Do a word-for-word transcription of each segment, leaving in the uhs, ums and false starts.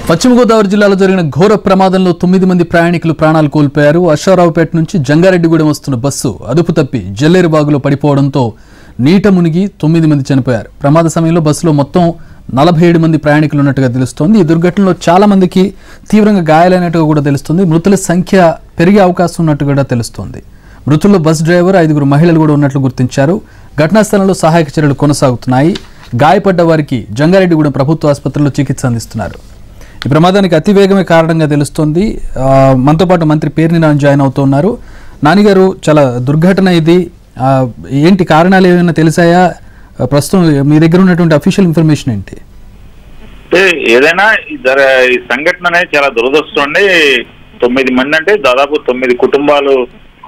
పశ్చిమ గోదావరి జిల్లాలో జరిగిన ఘోర ప్రమాదంలో తొమ్మిది మంది ప్రయాణికులు ప్రాణాలు కోల్పోయారు. అశ్వారావుపేట నుంచి జంగారెడ్డిగూడెం వస్తున్న బస్సు అదుపు తప్పి జల్లేరు బాగులో పడిపోవడంతో నీట మునిగి తొమ్మిది మంది చనిపోయారు. ప్రమాద సమయంలో బస్సులో మొత్తం నలభై ఏడు మంది ప్రయాణికులు ఉన్నట్టుగా తెలుస్తోంది. ఈ దుర్ఘటనలో చాలా మందికి తీవ్రంగా గాయాలైనట్టుగా కూడా తెలుస్తుంది. మృతుల సంఖ్య పెరిగే అవకాశం ఉన్నట్టు కూడా తెలుస్తోంది. మృతుల్లో బస్ డ్రైవర్, ఐదుగురు మహిళలు కూడా ఉన్నట్లు గుర్తించారు. ఘటనా స్థలంలో సహాయక చర్యలు కొనసాగుతున్నాయి. గాయపడ్డ వారికి జంగారెడ్డిగూడెం ప్రభుత్వ ఆసుపత్రిలో చికిత్స అందిస్తున్నారు. ఈ ప్రమాదానికి అతివేగమే కారణంగా తెలుస్తోంది. మనతో పాటు మంత్రి పేర్ని నాని జాయిన్ అవుతున్నారు. నానిగారు, చాలా దుర్ఘటన ఇది, ఏంటి కారణాలు ఏమైనా తెలిసాయా? ప్రస్తుతం మీ దగ్గర ఉన్నటువంటి అఫీషియల్ ఇన్ఫర్మేషన్ ఏంటి? ఏదైనా ఈ సంఘటన అనేది చాలా దురదృష్టం అండి. తొమ్మిది మంది అంటే దాదాపు తొమ్మిది కుటుంబాలు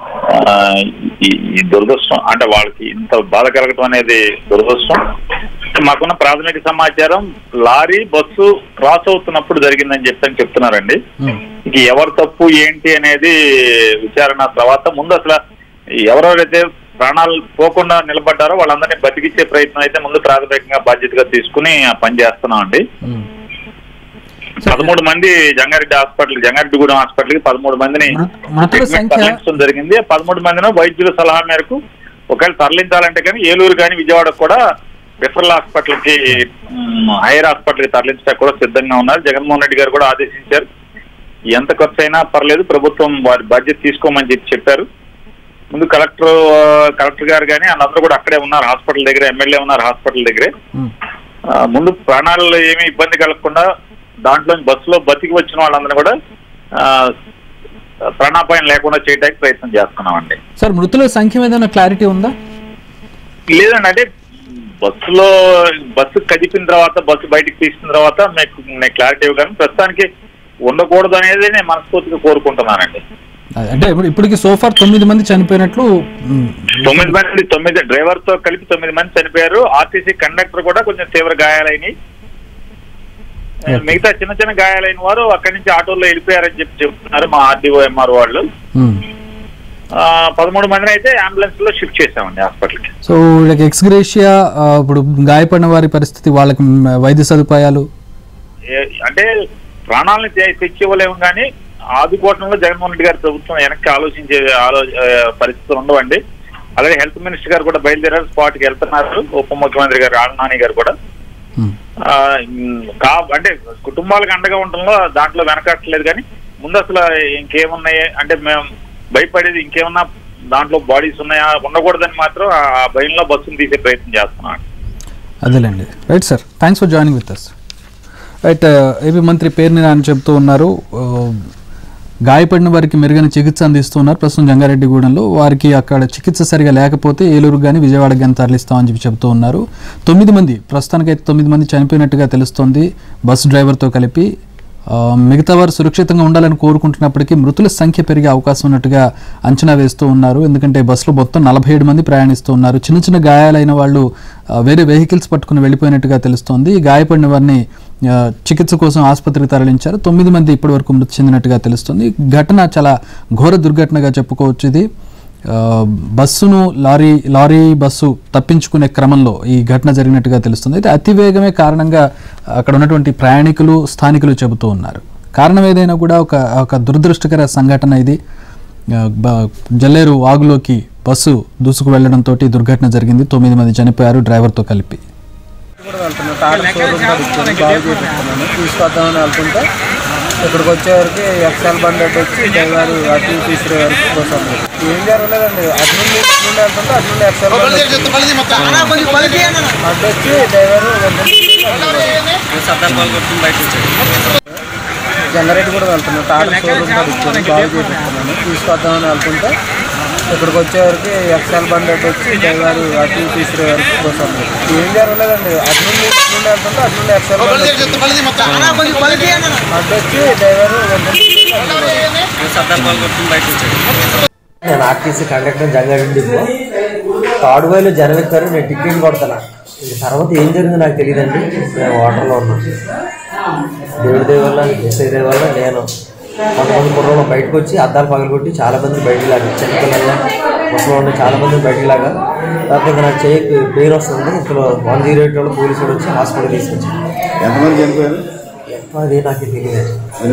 ఈ దురదృష్టం అంటే వాళ్ళకి ఇంత బాధ కలగటం అనేది దురదృష్టం. మాకున్న ప్రాథమిక సమాచారం లారీ బస్సు క్రాస్ అవుతున్నప్పుడు జరిగిందని చెప్పని చెప్తున్నారండి. ఇక ఎవరు తప్పు ఏంటి అనేది విచారణ తర్వాత ముందు అసలు ఎవరెవరైతే ప్రాణాలు పోకుండా నిలబడ్డారో వాళ్ళందరినీ బతికించే ప్రయత్నం అయితే ముందు ప్రాథమికంగా బాధ్యతగా తీసుకుని పని చేస్తున్నాం అండి. పదమూడు మంది జంగారెడ్డి హాస్పిటల్ జంగారెడ్డిగూడెం హాస్పిటల్ కి పదమూడు మందిని తరలించడం జరిగింది. పదమూడు మందిని వైద్యుల సలహా మేరకు ఒకవేళ తరలించాలంటే కానీ ఏలూరు కానీ విజయవాడకు కూడా రిఫరల్ హాస్పిటల్ కి హైయర్ హాస్పిటల్ కి తరలించడానికి కూడా సిద్ధంగా ఉన్నారు. జగన్మోహన్ రెడ్డి గారు కూడా ఆదేశించారు. ఎంత ఖర్చు అయినా పర్లేదు, ప్రభుత్వం వారి బాధ్యత తీసుకోమని చెప్పి చెప్పారు. ముందు కలెక్టర్ కలెక్టర్ గారు కానీ వాళ్ళందరూ కూడా అక్కడే ఉన్నారు హాస్పిటల్ దగ్గర, ఎమ్మెల్యే ఉన్నారు హాస్పిటల్ దగ్గరే. ముందు ప్రాణాలలో ఏమీ ఇబ్బంది కలగకుండా దాంట్లో బస్సులో బతికి వచ్చిన వాళ్ళందరూ కూడా ప్రాణాపాయం లేకుండా చేయడానికి ప్రయత్నం చేస్తున్నామండి. సార్, మృతుల సంఖ్య మీద క్లారిటీ ఉందా? లేదండి, అంటే బస్సులో బస్సు కదిపిన తర్వాత బస్సు బయటకు తీసిన తర్వాత మీకు నేను క్లారిటీ ఇవ్వగలను. ప్రస్తుతానికి ఉండకూడదు అనేది నేను మనస్ఫూర్తిగా కోరుకుంటున్నానండి. అంటే ఇప్పుడు ఇప్పటికి సోఫార్ తొమ్మిది మంది చనిపోయినట్లు తొమ్మిది మంది తొమ్మిది డ్రైవర్ తో కలిపి తొమ్మిది మంది చనిపోయారు. ఆర్టీసీ కండక్టర్ కూడా కొంచెం తీవ్ర గాయాలైనవి. మిగతా చిన్న చిన్న గాయాలైన వారు అక్కడి నుంచి ఆటోలో వెళ్ళిపోయారని చెప్పి చెప్తున్నారు మా ఆర్డీఓ ఎంఆర్ వాళ్ళు. పదమూడు మందిని అయితే అంబులెన్స్ లో షిఫ్ట్ చేసామండి హాస్పిటల్ కి. సో ఎక్స్గ్రేషియా, ఇప్పుడు గాయపడిన వారి పరిస్థితి, వాళ్ళకి వైద్య సదుపాయాలు అంటే ప్రాణాలను తెచ్చి ఇవ్వలేము కానీ ఆదుకోవటంలో జగన్మోహన్ రెడ్డి గారి ప్రభుత్వం వెనక్కి ఆలోచించే ఆలో పరిస్థితులు ఉండవండి. అలాగే హెల్త్ మినిస్టర్ గారు కూడా బయలుదేరారు, స్పాట్ కి వెళ్తున్నారు. ఉప ముఖ్యమంత్రి గారు ఆళ్ళ నాని గారు కూడా కా అంటే కుటుంబాలకు అండగా ఉండటంలో దాంట్లో వెనకట్లేదు. కానీ ముందు అసలు ఇంకేమున్నాయి అంటే మేము భయపడేది ఇంకేమన్నా దాంట్లో బాడీస్ ఉన్నాయా ఉండకూడదని మాత్రం ఆ భయంలో బస్సును తీసే ప్రయత్నం చేస్తున్నాం. అదేలేండి. Right sir, thanks for joining with us. Right, AP మంత్రి పేర్ని నాని చెప్తూ ఉన్నారు. గాయపడిన వారికి మెరుగైన చికిత్స అందిస్తున్నారు ప్రస్తుతం జంగారెడ్డిగూడెంలో. వారికి అక్కడ చికిత్స సరిగా లేకపోతే ఏలూరు కానీ విజయవాడకు కానీ తరలిస్తామని చెప్పి చెప్తూ ఉన్నారు. తొమ్మిది మంది ప్రస్తుతానికైతే తొమ్మిది మంది చనిపోయినట్టుగా తెలుస్తోంది బస్సు డ్రైవర్తో కలిపి. మిగతా వారు సురక్షితంగా ఉండాలని కోరుకుంటున్నప్పటికీ మృతుల సంఖ్య పెరిగే అవకాశం ఉన్నట్టుగా అంచనా వేస్తూ ఉన్నారు. ఎందుకంటే బస్సులో మొత్తం నలభై ఏడు మంది ప్రయాణిస్తూ ఉన్నారు. చిన్న చిన్న గాయాలైన వాళ్ళు వేరే వెహికల్స్ పట్టుకుని వెళ్ళిపోయినట్టుగా తెలుస్తోంది. గాయపడిన వారిని చికిత్స కోసం ఆసుపత్రికి తరలించారు. తొమ్మిది మంది ఇప్పటి వరకు మృతి చెందినట్టుగా తెలుస్తుంది. ఘటన చాలా ఘోర దుర్ఘటనగా చెప్పుకోవచ్చు. ఇది బస్సును లారీ లారీ బస్సు తప్పించుకునే క్రమంలో ఈ ఘటన జరిగినట్టుగా తెలుస్తుంది. అయితే అతివేగమే కారణంగా అక్కడ ఉన్నటువంటి ప్రయాణికులు, స్థానికులు చెబుతూ ఉన్నారు. కారణం ఏదైనా కూడా ఒక ఒక దురదృష్టకర సంఘటన ఇది. జల్లేరు వాగులోకి బస్సు దూసుకు వెళ్లడంతో దుర్ఘటన జరిగింది. తొమ్మిది మంది చనిపోయారు డ్రైవర్తో కలిపి. తీసుకొద్దామని వెళ్తుంటే ఇక్కడికి వచ్చేవరకు ఎక్సెల్ బండి అటు వచ్చి డ్రైవర్ అటు తీసుకునే వరకు కోసం ఏం జరగలేదండి. అటు నుండి ఇటు నుండి వెళ్తుంటే అటు నుండి ఎక్సెల్ బండి అటు వచ్చి డ్రైవర్ జంగారెడ్డి కూడా వెళ్తున్నాను. టాటా షోరూమ్ ఇచ్చాను, బాగు చేపిస్తున్నాను. తీసుకొద్దామని వెళ్తుంటే ఇక్కడికి వచ్చేవరకు ఎక్సెల్ బండి అటు వచ్చి డ్రైవర్ అటు తీసుకునే వరకు కోసం ఏం జరగలేదండి. అటు నుండి ఇటు నుండి వెళ్తుంటే అటు నుండి ఎక్సెల్ బండి అటు వచ్చి డ్రైవర్ నేను ఆర్టీసీ కండక్టర్ జంగారెడ్డిలో తాడువాయిలో జనం ఎక్కారు. నేను టికెట్ కొడతాను. తర్వాత ఏం జరిగిందో నాకు తెలియదండి. నేను వాటర్లో ఉన్నాను. దేవుడి దేవ వల్ల ఎస్ఐ దేవ వల్ల నేను కొంతమంది కుర్రలు బయటకు వచ్చి అద్దాలు పగలగొట్టి చాలా మంది బయటికి లాగా చిన్నపిల్లలు ముసలి చాలా మంది బయటికి లాగా లేకపోతే నాకు చేయి పెయిన్ వస్తుంది. ఇందులో వన్ జీరో ఎయిట్ వాళ్ళు పోలీసులు వచ్చి హాస్పిటల్ తీసుకొచ్చారు. ఎంతమంది చనిపోయారు? అది నాకు తెలియదు.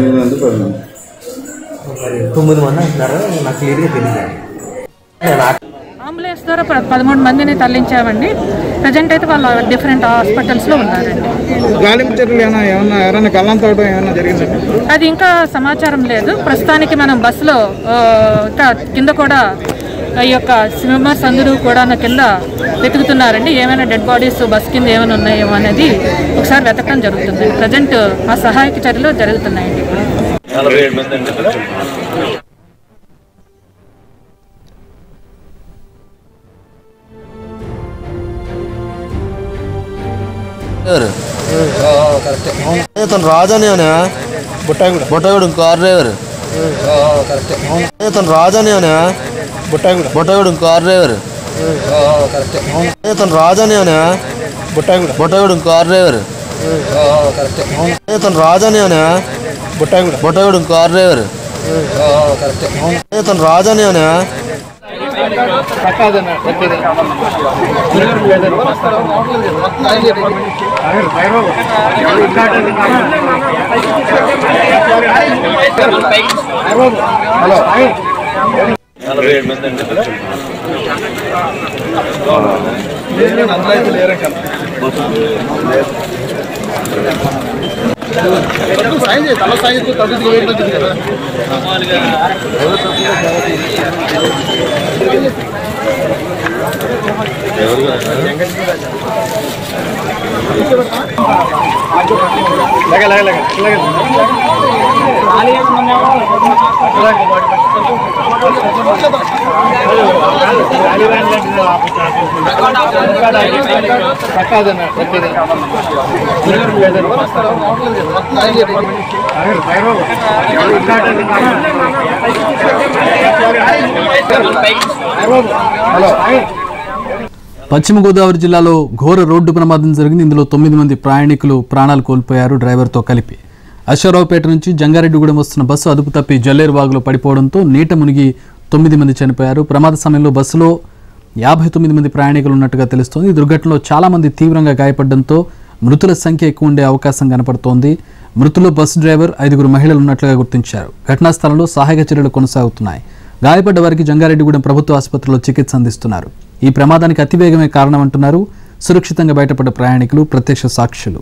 మరి తొమ్మిది మంది అంటున్నారు, నాకు క్లియర్గా తెలియదు. అంబులెన్స్ ద్వారా పదమూడు మందిని తరలించామండి. ప్రజెంట్ అయితే వాళ్ళు డిఫరెంట్ హాస్పిటల్స్లో ఉన్నారండి. గాలింపు చర్యలు ఏమైనా ఏమన్నా ఎవరైనా గల్లంత అవడం ఏమైనా జరిగిందండి? అది ఇంకా సమాచారం లేదు. ప్రస్తుతానికి మనం బస్సులో కింద కూడా ఈ యొక్క స్విమ్మర్స్ అందరూ కూడా కింద వెతుకుతున్నారండి. ఏమైనా డెడ్ బాడీస్ బస్ కింద ఏమైనా ఉన్నాయేమో అనేది ఒకసారి వెతకడం జరుగుతుంది. ప్రజెంట్ ఆ సహాయక చర్యలు జరుగుతున్నాయండి. తను రాజానే బుట్టాగూడ బుట్టాగూడ కార్ డ్రైవర్. తను రాజానే బుట్టాగూడ బుట్టాగూడ కార్ డ్రైవర్. తను రాజానే బుట్టాగూడ బుట్టాగూడ కార్ డ్రైవర్. తను రాజానే బుట్టాగూడ బుట్టాగూడ కార్ డ్రైవర్. తను రాజానే నలభై ఏడు మంది అండి. పశ్చిమ గోదావరి జిల్లాలో ఘోర రోడ్డు ప్రమాదం జరిగింది. ఇందులో తొమ్మిది మంది ప్రయాణికులు ప్రాణాలు కోల్పోయారు, డ్రైవర్తో కలిపి. అశ్వరావుపేట నుంచి జంగారెడ్డిగూడెం వస్తున్న బస్సు అదుపు తప్పి జల్లేరువాగులో పడిపోవడంతో నీట మునిగి తొమ్మిది మంది చనిపోయారు. ప్రమాద సమయంలో బస్సులో యాభై తొమ్మిది మంది ప్రయాణికులు ఉన్నట్టుగా తెలుస్తోంది. ఈ దుర్ఘటనలో చాలా మంది తీవ్రంగా గాయపడడంతో మృతుల సంఖ్య ఎక్కువ ఉండే అవకాశం కనపడుతోంది. మృతులు బస్సు డ్రైవర్, ఐదుగురు మహిళలు ఉన్నట్లుగా గుర్తించారు. ఘటనా స్థలంలో సహాయక చర్యలు కొనసాగుతున్నాయి. గాయపడ్డ వారికి జంగారెడ్డిగూడెం ప్రభుత్వ ఆసుపత్రిలో చికిత్స అందిస్తున్నారు. ఈ ప్రమాదానికి అతివేగమే కారణమంటున్నారు సురక్షితంగా బయటపడ్డ ప్రయాణికులు, ప్రత్యక్ష సాక్షులు.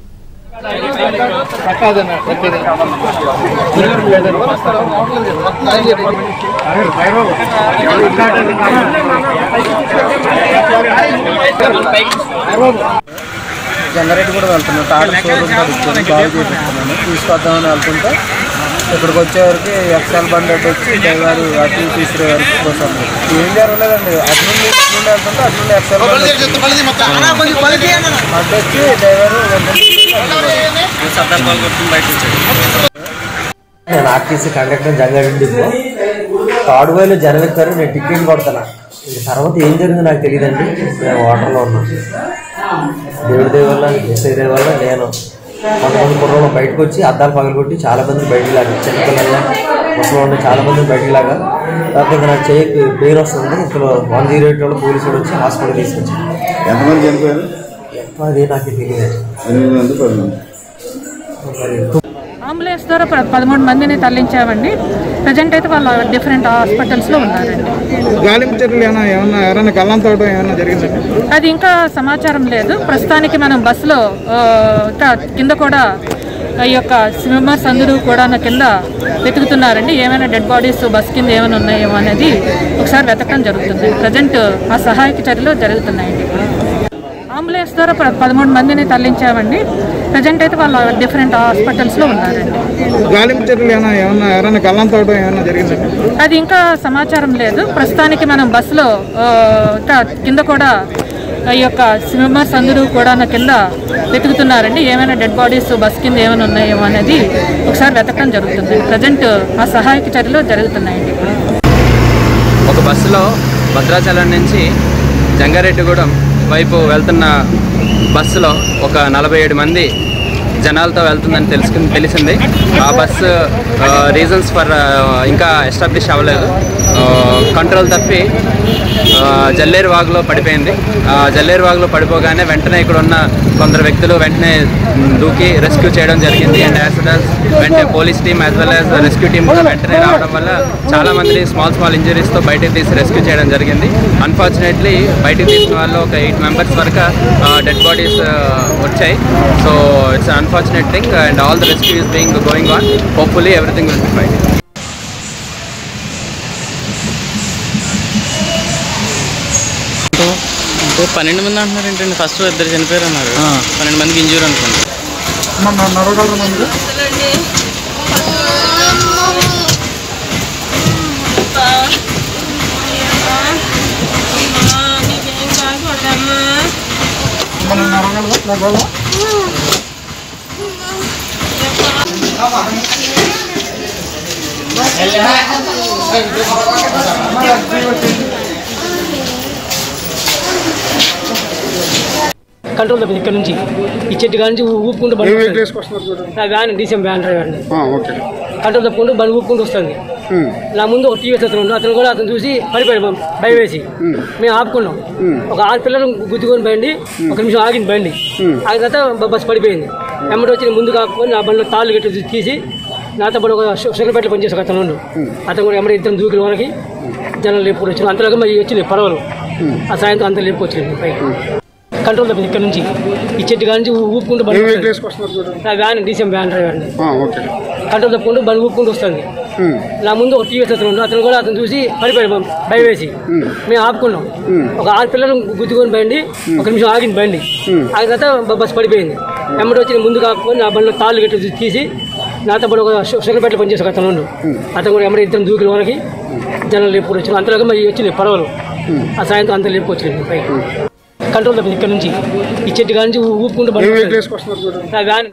జంగారెడ్డి కూడా వెళ్తున్నాను, టాటా షోరూమ్ పడుతుంది, బాగు చేపిస్తున్నాను, తీసుకొద్దామని వెళ్తుంటే ఇక్కడికి వచ్చేవరకు ఎక్సెల్ బండి అడ్డు వచ్చి డ్రైవర్ అటు తీసుకునే వరకు కోసం ఏం జరగలేదండి. అటు నుండి ఇటు నుండి వెళ్తుంటే అటు నుండి ఎక్సెల్ బండి అడ్డు వచ్చి డ్రైవర్ నేను ఆర్టీసీ కండక్టర్ జంగారెడ్డిలో తాడువాయిలో జనం ఎక్కారు, నేను టికెట్ కొడుతున్నా. ఇంక తర్వాత ఏం జరిగిందో నాకు తెలియదండి. నేను వాటర్లో ఉన్నాను. దేవుడి దేవ వల్ల ఎస్ఐ దేవ వల్ల నేను కొంతమంది కుర్రలు బయటకు వచ్చి అద్దాలు పగలగొట్టి చాలా మంది బయటికి లాగా, చిన్నపిల్లలు ముసలి ఉండి చాలా మంది బయటికి లాగా. తర్వాత ఇంకా నాకు చేయి పెయిన్ వస్తుంది. ఇందులో వన్ జీరో ఎయిట్ వాళ్ళు పోలీసులు వచ్చి హాస్పిటల్ తీసుకొచ్చాను. ఎంతమంది చనిపోయారు? అది నాకు తెలియదు. అంబులెన్స్ ద్వారా పదమూడు మందిని తరలించామండి. ప్రజెంట్ అయితే వాళ్ళు డిఫరెంట్ హాస్పిటల్స్లో ఉన్నారండి. గాలింపు చర్యలు ఏమైనా ఏమన్నా ఎవరైనా గల్లంత అవడం ఏమైనా జరిగిందండి? అది ఇంకా సమాచారం లేదు. ప్రస్తుతానికి మనం బస్సులో కింద కూడా ఈ యొక్క స్విమ్మర్స్ అందరూ కూడా కింద వెతుకుతున్నారండి. ఏమైనా డెడ్ బాడీస్ బస్ కింద ఏమైనా ఉన్నాయేమో అనేది ఒకసారి వెతకడం జరుగుతుంది. ప్రజెంట్ ఆ సహాయక చర్యలు జరుగుతున్నాయండి. అంబులెన్స్ ద్వారా పదమూడు మందిని తరలించామండి. ప్రజెంట్ అయితే వాళ్ళు డిఫరెంట్ హాస్పిటల్స్లో ఉన్నారండి. గాలింపు చర్యలు ఏమైనా ఏమన్నా ఎవరైనా గల్లంత అవడం ఏమైనా జరిగిందండి? అది ఇంకా సమాచారం లేదు. ప్రస్తుతానికి మనం బస్సులో కింద కూడా ఈ యొక్క స్విమ్మర్స్ అందరూ కూడా కింద వెతుకుతున్నారండి. ఏమైనా డెడ్ బాడీస్ బస్ కింద ఏమైనా ఉన్నాయేమో అనేది ఒకసారి వెతకడం జరుగుతుంది. ప్రజెంట్ ఆ సహాయక చర్యలు జరుగుతున్నాయండి. ఒక బస్సులో భద్రాచలం నుంచి జంగారెడ్డిగూడెం వైపు వెళ్తున్న బస్సులో ఒక నలభై ఏడు మంది జనాలతో వెళ్తుందని తెలుసుకుని తెలిసింది. ఆ బస్సు రీజన్స్ ఫర్ ఇంకా ఎస్టాబ్లిష్ అవ్వలేదు. కంట్రోల్ తప్పి జల్లేరు వాగులో పడిపోయింది. జల్లేరు వాగులో పడిపోగానే వెంటనే ఇక్కడ ఉన్న కొందరు వ్యక్తులు వెంటనే దూకి రెస్క్యూ చేయడం జరిగింది. అండ్ యాజ్ వెల్ యాజ్ వెంటనే police team as well as rescue team కూడా వెంటనే రావడం వల్ల చాలా మంది స్మాల్ స్మాల్ ఇంజరీస్తో బయటకు తీసి రెస్క్యూ చేయడం జరిగింది. అన్ఫార్చునేట్లీ బయటకు తీసిన వాళ్ళు ఒక ఎయిట్ మెంబర్స్ వరకు డెడ్ బాడీస్ వచ్చాయి. So it's unfortunate thing and all the rescue is being going on. Hopefully everything will be fine. పన్నెండు మంది అంటున్నారు ఏంటండి? ఫస్ట్ ఇద్దరు చనిపోయారు అన్నారు, పన్నెండు మందికి ఇంజూరీ అనుకోండి. కంట్రోల్ తప్పింది ఇక్కడ నుంచి ఈ చెట్టు కాడ నుంచి ఊపుకుంటూ బండి వ్యాన్ డీసీఎం వ్యాన్ డ్రైవర్ అండి. కంట్రోల్ తప్పుకుంటూ బండి ఊపుకుంటూ వస్తుంది. నా ముందు ఒక టీవీ అతను ఉండు, అతను కూడా అతను చూసి పడిపోయాడు భయం వేసి. మేము ఆపుకున్నాం. ఒక ఆరు పిల్లలు గుద్దుకొని బండి ఒక నిమిషం ఆగింది. బండి ఆగిన తర్వాత బస్సు పడిపోయింది. ఎమ్మటి వచ్చి ముందు కాకపోయి నా బండిలో తాళ్ళు గట్టి తీసి నాతో పాటు ఒక షుగర్పేటలో పనిచేసి ఒక అతను ఉండు, అతను కూడా ఎమ్మటి ఇద్దరు దూకిన వాళ్ళకి జనాలు లేపుకొని వచ్చింది. అంతలోగా మరి వచ్చింది పడవలు. ఆ సాయంత్రం అంతా లేపుకొచ్చింది పైకి. కంట్రోల్ తప్పింది ఇక్కడ నుంచి ఈ చెట్టు కాడ నుంచి ఊపుకుంటూ బండి వ్యాన్ డీసీఎం వ్యాన్ డ్రైవర్ అండి. కంట్రోల్ తప్పుకుంటూ బండి ఊపుకుంటూ వస్తుంది. నా ముందు ఒక టీవీ అతను ఉండు, అతను కూడా అతను చూసి పడిపోయాడు భయం వేసి. మేము ఆపుకున్నాం. ఒక ఆరు పిల్లలు గుద్దుకొని బండి ఒక నిమిషం ఆగింది. బండి ఆగిన తర్వాత బస్సు పడిపోయింది. ఎమ్మటి వచ్చి ముందు కాకపోయి నా బండిలో తాళ్ళు గట్టి తీసి నాతో పాటు ఒక షుగర్పేటలో పనిచేసి ఒక అతను ఉండు, అతను కూడా ఎమ్మటి ఇద్దరు దూకిన వాళ్ళకి జనాలు లేపుకొని వచ్చింది. అంతలోగా మరి వచ్చింది పడవలు. ఆ సాయంత్రం అంతా లేపుకొచ్చింది పైకి. కంట్రోల్ తప్పింది ఇక్కడ నుంచి ఈ చెట్టు కాడ నుంచి ఊపుకుంటూ బండి వ్యాన్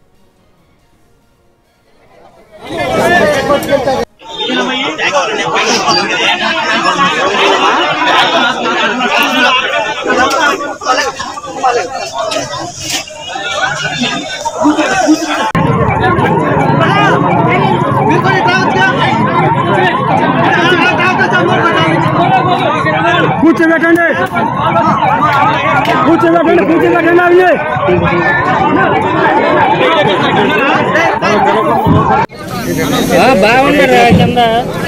కూర్చోబెట్టండి కూర్చోబెట్టండి కూర్చోబెట్టండి అవి బాగున్నారా కింద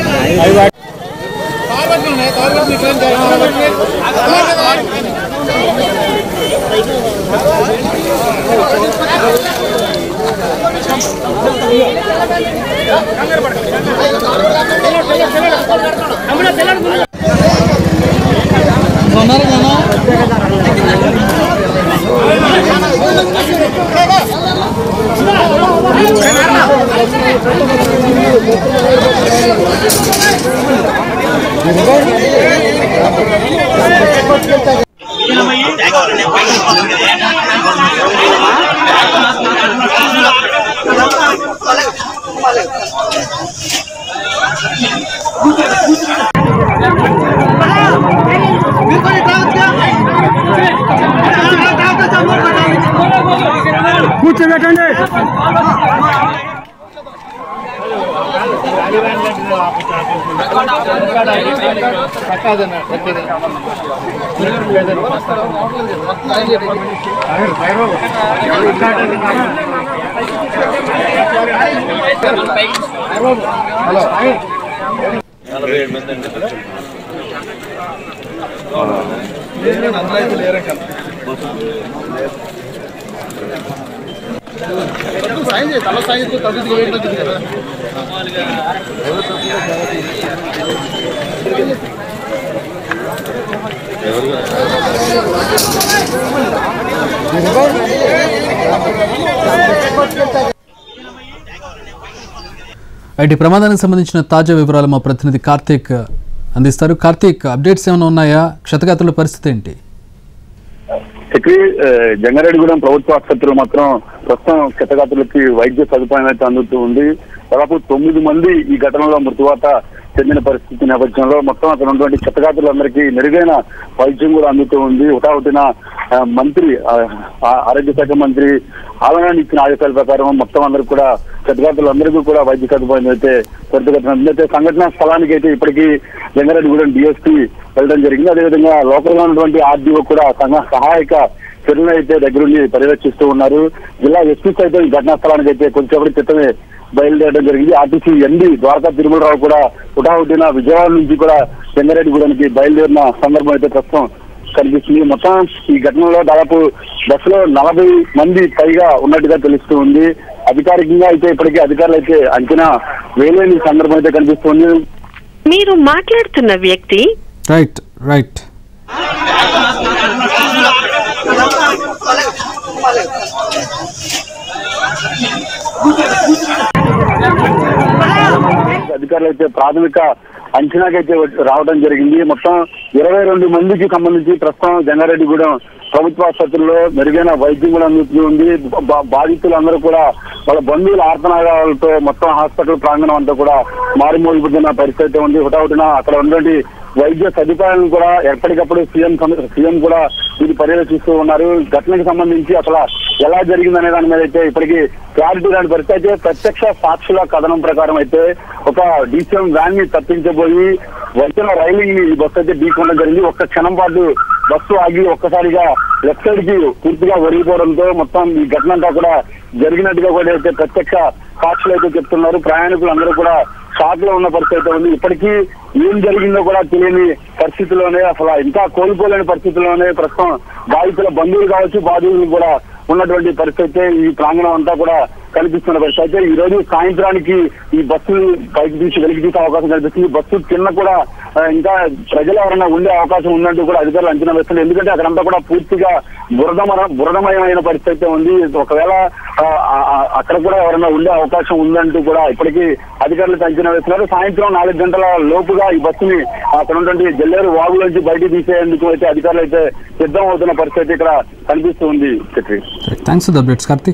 కూర్చోబెట్టండి తల సాయంతో తగ్గుతుంది కదా ఐటీ ప్రమాదానికి సంబంధించిన తాజా వివరాలు మా ప్రతినిధి కార్తీక్ అందిస్తారు. కార్తీక్, అప్డేట్స్ ఏమైనా ఉన్నాయా? క్షతగాత్రుల పరిస్థితి ఏంటి? జంగారెడ్డిగూడెం ప్రభుత్వ ఆసుపత్రిలో మాత్రం ప్రస్తుతం క్షతగాత్రులకి వైద్య సదుపాయం అయితే అందుతూ ఉంది. దాదాపు తొమ్మిది మంది ఈ ఘటనలో మృతువాత చెందిన పరిస్థితి నేపథ్యంలో మొత్తం అక్కడ ఉన్నటువంటి క్షతగాతులందరికీ మెరుగైన వైద్యం కూడా అందుతూ ఉంది. హుటాహుటిన మంత్రి ఆరోగ్య శాఖ మంత్రి ఆలయాన్ని ఇచ్చిన ఆదేశాల ప్రకారం మొత్తం అందరికి కూడా క్షతగాతులందరికీ కూడా వైద్య సదుపాయం అయితే త్వరితగతిన అయితే సంఘటనా స్థలానికి అయితే ఇప్పటికీ జంగారెడ్డిగూడెం డిఎస్పీ వెళ్ళడం జరిగింది. అదేవిధంగా లోకల్ గా ఉన్నటువంటి ఆర్డీఓ కూడా సహాయక చర్యలు అయితే దగ్గరుండి పర్యవేక్షిస్తూ ఉన్నారు. జిల్లా ఎస్పీ సైతం ఈ ఘటనా స్థలానికి అయితే కొంచెంసేపటి క్రితమే బయలుదేరడం జరిగింది. ఆర్టీసీ ఎండీ ద్వారకా తిరుమలరావు కూడా హుటాహుటిన విజయవాడ నుంచి కూడా జంగారెడ్డిగూడెంకి బయలుదేరిన సందర్భం అయితే ప్రస్తుతం కనిపిస్తుంది. మొత్తం ఈ ఘటనలో దాదాపు బస్సులో నలభై మంది పైగా ఉన్నట్టుగా తెలుస్తూ ఉంది. అధికారికంగా అయితే ఇప్పటికీ అధికారులు అయితే అంచనా వేయలేని సందర్భం అయితే కనిపిస్తుంది. మీరు మాట్లాడుతున్న వ్యక్తి రైట్ రైట్ అధికారులు అయితే ప్రాథమిక అంచనాకైతే రావడం జరిగింది. మొత్తం ఇరవై రెండు మందికి సంబంధించి ప్రస్తుతం జంగారెడ్డిగూడెం ప్రభుత్వ ఆసుపత్రిలో మెరుగైన వైద్యం కూడా అందుతూ ఉంది. బాధితులందరూ కూడా వాళ్ళ బంధువుల ఆర్తనాదాలతో మొత్తం హాస్పిటల్ ప్రాంగణం అంతా కూడా మారుమోగిపోతున్న పరిస్థితి ఉంది. హుటాహుటిన అక్కడ ఉన్నటువంటి వైద్య సదుపాయాలను కూడా ఎప్పటికప్పుడు సీఎం సీఎం కూడా ఇది పర్యవేక్షిస్తూ ఉన్నారు. ఘటనకు సంబంధించి అసలు ఎలా జరిగిందనే దాని మీద అయితే ఇప్పటికీ క్లారిటీ రాని పరిస్థితి అయితే ప్రత్యక్ష సాక్షుల కథనం ప్రకారం అయితే ఒక డీసీఎం వ్యాన్ ని తప్పించబోయి వచ్చిన రైలింగ్ ని ఈ బస్సు అయితే ఢీకొనడం జరిగింది. ఒక్క క్షణం పాటు బస్సు ఆగి ఒక్కసారిగా లెఫ్ట్ సైడ్ కి పూర్తిగా ఒరిగిపోవడంతో మొత్తం ఈ ఘటన అంతా కూడా జరిగినట్టుగా కూడా అయితే ప్రత్యక్ష సాక్షులు అయితే చెప్తున్నారు. ప్రయాణికులు అందరూ కూడా షాక్ లో ఉన్న పరిస్థితి అయితే ఉంది. ఇప్పటికీ ఏం జరిగిందో కూడా తెలియని పరిస్థితిలోనే అసలు ఇంకా కోలుకోలేని పరిస్థితిలోనే ప్రస్తుతం బాధితుల బంధువులు కావచ్చు బాధితులు కూడా ఉన్నటువంటి పరిస్థితి ఈ ప్రాంగణం అంతా కూడా కనిపిస్తున్న పరిస్థితి అయితే ఈ రోజు సాయంత్రానికి ఈ బస్సు పైకి తీసి వెలికి తీసే అవకాశం కనిపిస్తుంది. బస్సు కింద కూడా ఇంకా ప్రజలు ఎవరైనా ఉండే అవకాశం ఉందంటూ కూడా అధికారులు అంచనా వేస్తున్నారు. ఎందుకంటే అక్కడంతా కూడా పూర్తిగా బురదమ బురదమయమైన పరిస్థితి ఉంది. ఒకవేళ అక్కడ కూడా ఎవరైనా ఉండే అవకాశం ఉందంటూ కూడా ఇప్పటికీ అధికారులకు అంచనా వేస్తున్నారు. సాయంత్రం నాలుగు గంటల లోపుగా ఈ బస్సుని అక్కడ ఉన్నటువంటి జల్లేరు వాగులోంచి బయటికి తీసేందుకు అయితే అధికారులు అయితే సిద్ధం అవుతున్న పరిస్థితి ఇక్కడ కనిపిస్తూ ఉంది. Thanks for the updates Karthik.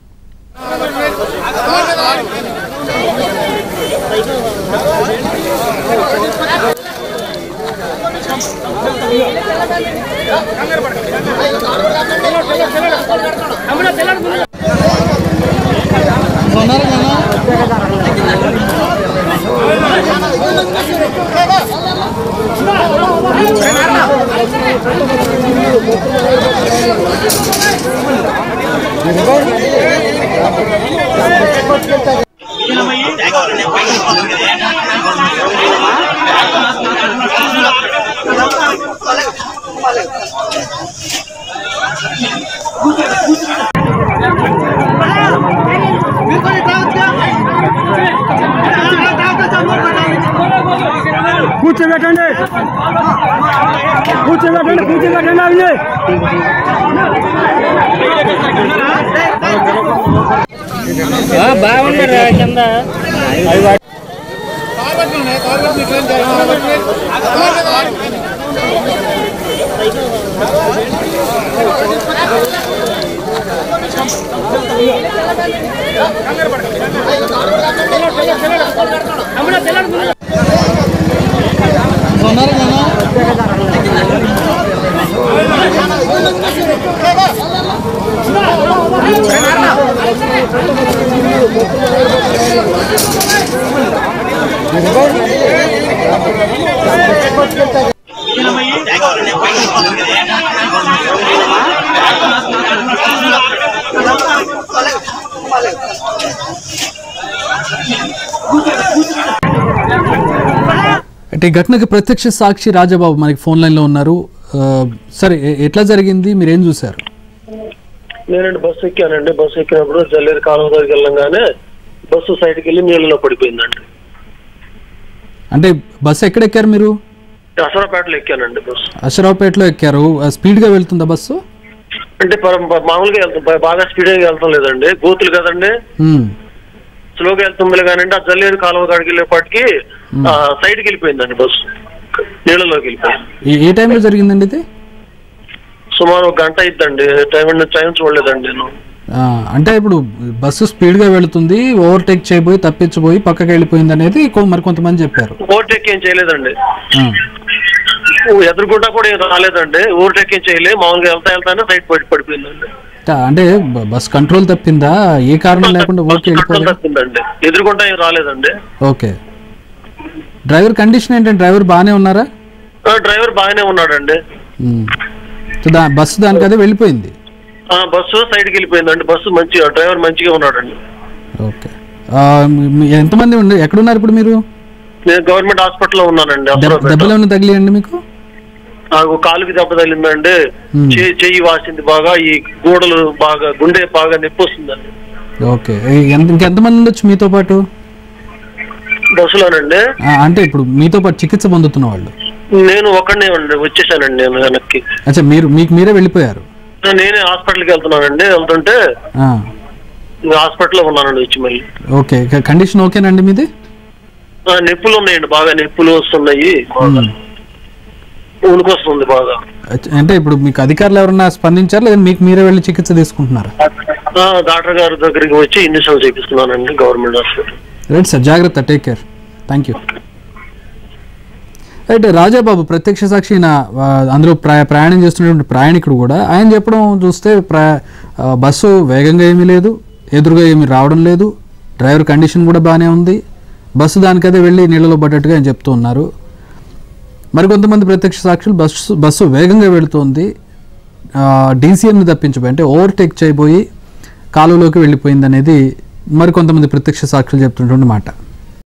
కూర్చోబెట్టండి కూర్చోబెట్టండి కూర్చోబెట్టండి అవి బాగున్నారు కింద అంటే ఈ ఘటనకి ప్రత్యక్ష సాక్షి రాజబాబు మనకి ఫోన్ లైన్ లో ఉన్నారు. సరే ఎట్లా జరిగింది, మీరేం చూసారు? నేనండి బస్సు ఎక్కానండి. బస్సు ఎక్కినప్పుడు జల్లేరు కాలువ దగ్గరికి వెళ్ళంగానే బస్సు సైడ్కి వెళ్ళి నీళ్ళలో పడిపోయిందండి. అంటే బస్సు ఎక్కడ ఎక్కారు మీరు? అసరాపేటలో ఎక్కానండి బస్సు. అసరాపేటలో ఎక్కారు. స్పీడ్ గా వెళ్తుందా బస్సు? అంటే మామూలుగా వెళ్తాం, బాగా స్పీడ్ గా వెళ్తాం లేదండి, గోతులు కదండి, స్లోగా వెళ్తుంది కానండి. ఆ జల్లేరు కాలువ కాడికి వెళ్ళేపాటికి సైడ్కి వెళ్ళిపోయిందండి బస్సు, నీళ్ళలోకి వెళ్ళిపోయింది. ఏ టైంలో జరిగిందండి ఇది? సుమారు ఒక గంట అయిద్దండి. టైం టైం చూడలేదండి నేను. అంటే ఇప్పుడు బస్సు స్పీడ్గా వెళుతుంది, ఓవర్టేక్ చేయబోయి తప్పించబోయి పక్కకి వెళ్ళిపోయింది అనేది మరి కొంతమంది చెప్పారు. ఓవర్టేక్ ఏం చేయలేదండి, ఎదురుకుంటా కూడా ఏం రాలేదండి, ఓవర్టేక్ ఏం చేయలేదు, మామూలుగా వెళ్తా వెళ్తానే సైడ్ పడి పడిపోయిందండి. అంటే బస్ కంట్రోల్ తప్పిందా, ఏ కారణం లేకుండా ఓకే తప్పిందండి, ఎదురుకుంటా ఏం రాలేదండి. ఓకే, డ్రైవర్ కండిషన్ ఏంటంటే డ్రైవర్ బాగానే ఉన్నారా? డ్రైవర్ బాగానే ఉన్నాడండి. బస్సు దానికి అదే వెళ్ళిపోయింది, బస్సు సైడ్కి వెళ్ళిపోయిందండి, బస్సు మంచిగా డ్రైవర్ మంచిగా ఉన్నాడండి. ఓకే, ఎంతమంది ఉండి ఎక్కడున్నారు ఇప్పుడు మీరు? నేను గవర్నమెంట్ హాస్పిటల్లో ఉన్నానండి. దెబ్బలు ఏమైనా తగిలియండి మీకు? నాకు కాలుకి దెబ్బ తగిలిందండి, చెయ్యి వాసింది బాగా, ఈ గోడలు బాగా, గుండె బాగా నొప్పి వస్తుందండి. ఓకే, ఇంకెంతమంది ఉండొచ్చు మీతో పాటు బస్సులోనండి? అంటే ఇప్పుడు మీతో పాటు చికిత్స పొందుతున్న వాళ్ళు? నేను ఒక్కడనే వచ్చేసానండి, నేను వెనక్కి. అచ్చా, మీరు మీకు మీరే వెళ్ళిపోయారు? నేనే హాస్పిటల్కి వెళ్తున్నానండి, వెళ్తుంటే హాస్పిటల్లో ఉన్నానండి వచ్చి మళ్ళీ. ఓకే, కండిషన్ ఓకేనండి మీది? నొప్పులు ఉన్నాయండి, బాగా నొప్పులు వస్తున్నాయి, ఉనికి వస్తుంది బాగా. అంటే ఇప్పుడు మీకు అధికారులు ఎవరన్నా స్పందించారు లేదా మీకు మీరే వెళ్ళి చికిత్స తీసుకుంటున్నారా? డాక్టర్ గారి దగ్గరికి వచ్చి ఇంజక్షన్ చేపిస్తున్నానండి గవర్నమెంట్ హాస్పిటల్. రైట్ సార్, జాగ్రత్త, take care, thank you. Right, Rajababu ప్రత్యక్ష సాక్షి, అందులో ప్రయా ప్రయాణం చేస్తున్నటువంటి ప్రయాణికుడు కూడా, ఆయన చెప్పడం చూస్తే ప్రయా బస్సు వేగంగా ఏమీ లేదు, ఎదురుగా ఏమీ రావడం లేదు, డ్రైవర్ కండిషన్ కూడా బాగానే ఉంది, బస్సు దానికదే వెళ్ళి నీళ్ళలో పడ్డట్టుగా ఆయన చెప్తూ ఉన్నారు. మరికొంతమంది ప్రత్యక్ష సాక్షులు బస్సు బస్సు వేగంగా వెళుతోంది, డీసీఎంని తప్పించబోయి అంటే ఓవర్టేక్ చేయబోయి కాలువలోకి వెళ్ళిపోయింది అనేది మరికొంతమంది ప్రత్యక్ష సాక్షులు చెప్తున్నటువంటి మాట.